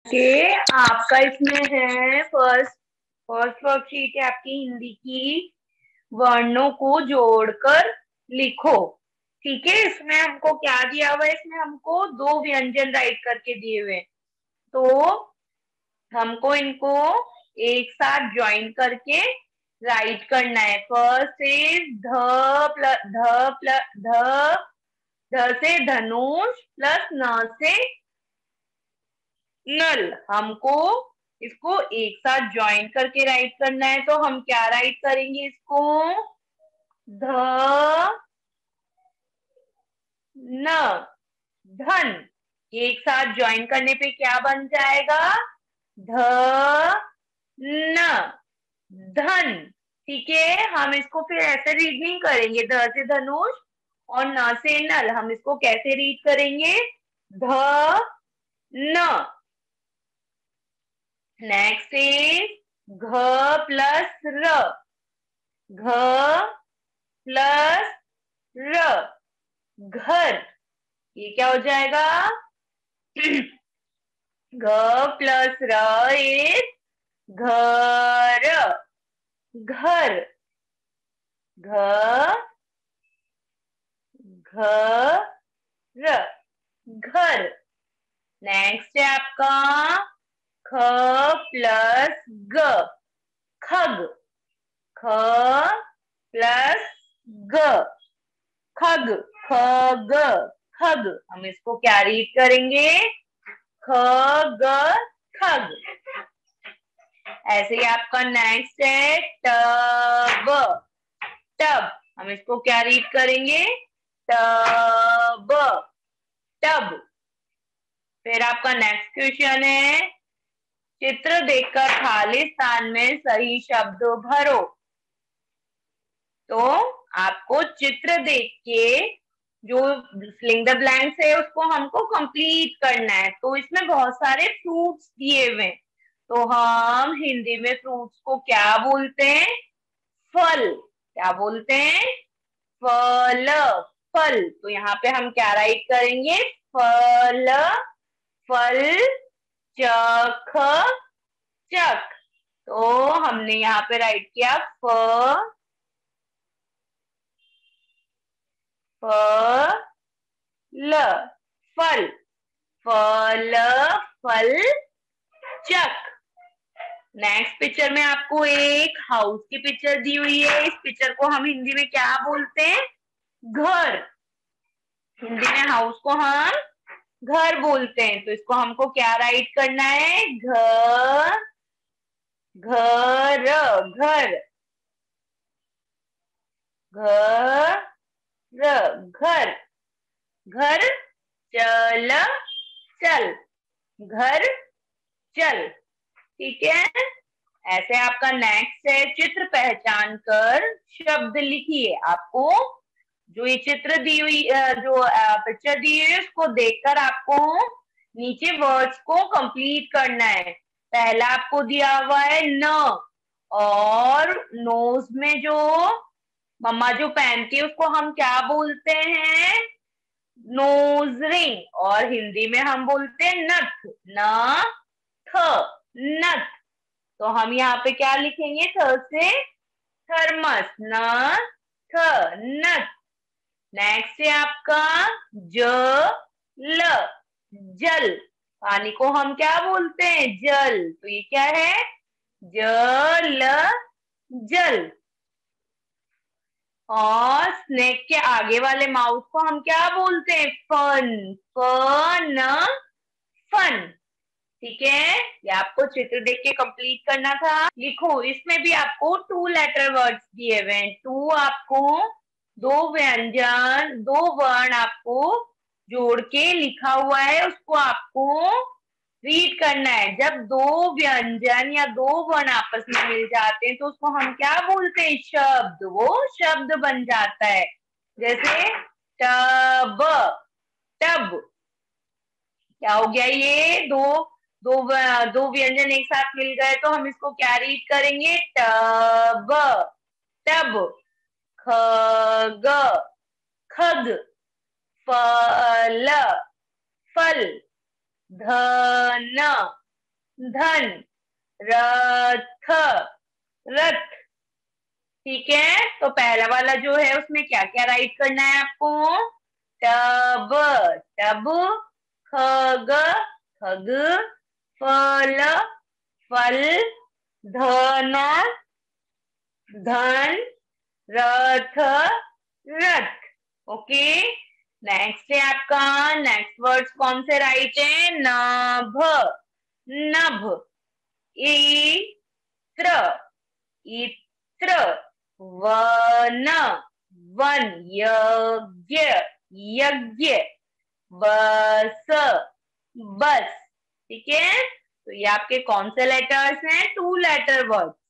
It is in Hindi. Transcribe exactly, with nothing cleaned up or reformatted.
के आपका इसमें है फर्स्ट फर्स्ट वर्कशीट है आपकी हिंदी की। वर्णों को जोड़कर लिखो। ठीक है, इसमें हमको क्या दिया हुआ है? इसमें हमको दो व्यंजन राइट करके दिए हुए हैं, तो हमको इनको एक साथ ज्वाइन करके राइट करना है। फर्स्ट इज ध प्लस ध प्लस ध ध से धनुष प्लस न से नल। हमको इसको एक साथ ज्वाइन करके राइट करना है, तो हम क्या राइट करेंगे? इसको ध न धन। एक साथ ज्वाइन करने पे क्या बन जाएगा? ध न धन। ठीक है, हम इसको फिर ऐसे रीड नहीं करेंगे, ध से धनुष और न से नल। हम इसको कैसे रीड करेंगे? ध न। नेक्स्ट इज घ प्लस र। घ प्लस र घर। ये क्या हो जाएगा? घ प्लस र इज घर। घर घ घर घर। नेक्स्ट है आपका ख प्लस ग खग। ख प्लस ग खग खग खग। हम इसको क्या रीड करेंगे? ख ग खग। ऐसे ही आपका नेक्स्ट है टब। टब हम इसको क्या रीड करेंगे? टब टब। फिर आपका नेक्स्ट क्वेश्चन है चित्र देखकर खाली स्थान में सही शब्द भरो। तो आपको चित्र देख के जो फिलिंग द ब्लैंक्स है उसको हमको कंप्लीट करना है। तो इसमें बहुत सारे फ्रूट्स दिए हुए हैं, तो हम हिंदी में फ्रूट्स को क्या बोलते हैं? फल। क्या बोलते हैं? फल फल। तो यहाँ पे हम क्या राइट करेंगे? फल फल चख चख। तो हमने यहाँ पे राइट किया फ फल फल फल फल चक। नेक्स्ट पिक्चर में आपको एक हाउस की पिक्चर दी हुई है। इस पिक्चर को हम हिंदी में क्या बोलते हैं? घर। हिंदी में हाउस को हम घर बोलते हैं, तो इसको हमको क्या राइट करना है? घर घर घर घर घर घर चल चल घर चल। ठीक है, ऐसे आपका नेक्स्ट है चित्र पहचान कर शब्द लिखिए। आपको जो ये चित्र दी हुई जो पिक्चर दी हुई है उसको देखकर आपको नीचे वर्ड्स को कंप्लीट करना है। पहला आपको दिया हुआ है न, और नोज में जो मम्मा जो पहनती है उसको हम क्या बोलते हैं? Nose ring. और हिंदी में हम बोलते हैं नथ। न थ नथ। तो हम यहाँ पे क्या लिखेंगे? थ से थर्मस। न थ नथ। नेक्स्ट है आपका ज ल जल। पानी को हम क्या बोलते हैं? जल। तो ये क्या है? जल जल। और स्नेक के आगे वाले माउथ को हम क्या बोलते हैं? फन। फन फन। ठीक है, ये आपको चित्र देख के कंप्लीट करना था। लिखो, इसमें भी आपको टू लेटर वर्ड्स दिए हुए हैं। टू आपको दो व्यंजन दो वर्ण आपको जोड़ के लिखा हुआ है, उसको आपको रीड करना है। जब दो व्यंजन या दो वर्ण आपस में मिल जाते हैं तो उसको हम क्या बोलते हैं? शब्द। वो शब्द बन जाता है। जैसे टब टब। क्या हो गया? ये दो दो दो व्यंजन एक साथ मिल गए, तो हम इसको क्या रीड करेंगे? टब टब। खग खग। फल फल। धन धन, रथ, रथ। ठीक है, तो पहला वाला जो है उसमें क्या क्या राइट करना है आपको? टब, टब, खग, खग, फल, फल, धन, धन, रथ, रथ। ओके, नेक्स्ट है आपका, नेक्स्ट वर्ड्स कौन से राइट है? नभ, नभ, इत्र, इत्र, वन, वन, यज्ञ, यज्ञ, बस, बस। ठीक है, तो ये आपके कौन से लेटर्स हैं? Two letter words.